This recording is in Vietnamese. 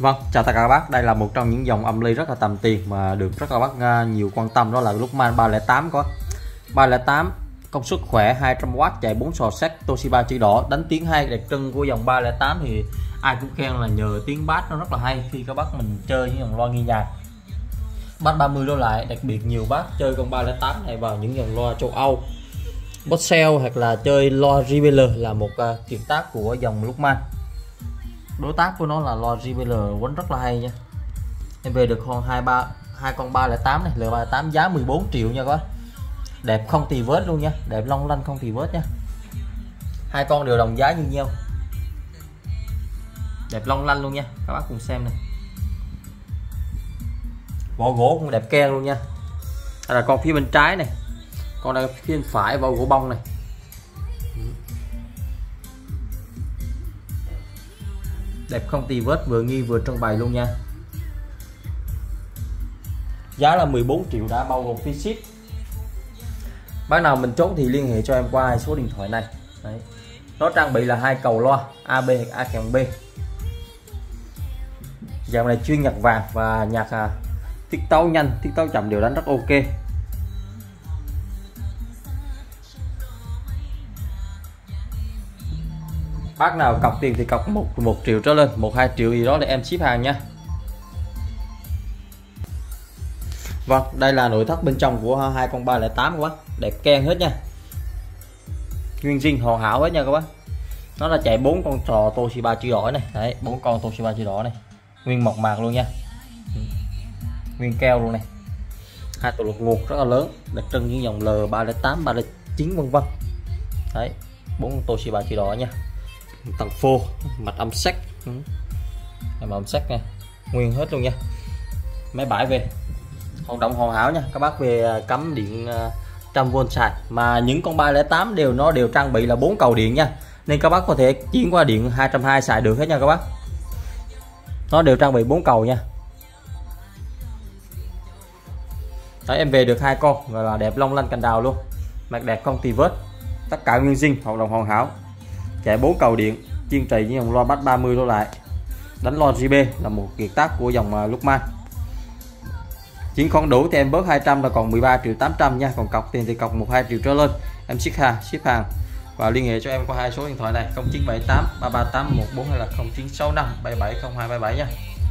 Vâng, chào tất cả các bác. Đây là một trong những dòng âm ly rất là tầm tiền mà được rất là bác nhiều quan tâm, đó là Luckman 308. Có 308 công suất khỏe 200W, chạy 4 sò sét, Toshiba chỉ đỏ, đánh tiếng hay. Đặc trưng của dòng 308 thì ai cũng khen là nhờ tiếng bass nó rất là hay khi các bác mình chơi những dòng loa nghe nhạc. Bass 30 đô lại, đặc biệt nhiều bác chơi con 308 này vào những dòng loa châu Âu, Bossell hoặc là chơi loa JBL là một kiệt tác của dòng Luckman. Đối tác của nó là loa JBL quánh rất là hay nha. Em về được con hai con 308 này, L308 giá 14 triệu nha các bác. Đẹp không tì vết luôn nha, đẹp long lanh không tì vết nha. Hai con đều đồng giá như nhau, đẹp long lanh luôn nha các bác cùng xem này. Vỏ gỗ cũng đẹp ke luôn nha. Đây là con phía bên trái này, con đây phía bên phải vỏ gỗ bông này. Đẹp không tì vết, vừa nghi vừa trưng bày luôn nha. Giá là 14 triệu đã bao gồm phí ship. Bác nào mình chốt thì liên hệ cho em qua số điện thoại này. Đấy. Nó trang bị là hai cầu loa AB hoặc A-B. Dòng này chuyên nhạc vàng và nhạc tiết tấu nhanh, tiết tấu chậm đều đánh rất ok. Bác nào cọc tiền thì cọc 1 triệu trở lên, 1-2 triệu gì đó để em ship hàng nha. Vâng, đây là nội thất bên trong của hai con 308 quá, đẹp keng hết nha. Nguyên zin hoàn hảo hết nha các bác. Nó là chạy 4 con trò Toshiba chữ đỏ này, đấy, 4 con Toshiba chữ đỏ này. Nguyên mộc mạc luôn nha. Nguyên keo luôn này. Hai tổ lục nguồn rất là lớn, đặc trưng những dòng L308, 309 vân vân. Đấy, 4 con Toshiba chữ đỏ nha. Tầng phô, mặt âm sắc, âm sắc nha, nguyên hết luôn nha. Máy bãi về hoạt động hoàn hảo nha các bác. Về cắm điện 100V xài, mà những con 308 nó đều trang bị là 4 cầu điện nha, nên các bác có thể chuyển qua điện 220 xài được hết nha các bác. Nó đều trang bị 4 cầu nha. Đấy, em về được hai con và là đẹp long lanh cành đào luôn, mặt đẹp không tì vết, tất cả nguyên zin, hoạt động hoàn hảo, chạy 4 cầu điện, chuyên trì với dòng loa bass 30 đô lại, đánh loa JB là một kiệt tác của dòng Luckman. Chuyển khoản đủ thì em bớt 200 là còn 13 triệu 800 nha, còn cọc tiền thì cọc 1-2 triệu trở lên em ship hàng. Và liên hệ cho em qua hai số điện thoại này 0978 338 140 hay là 0965 770277 nha.